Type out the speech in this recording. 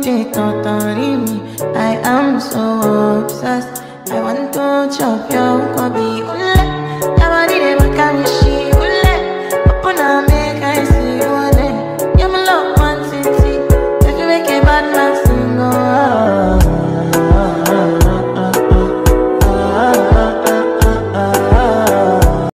they totally me. I am so obsessed. I want to chop your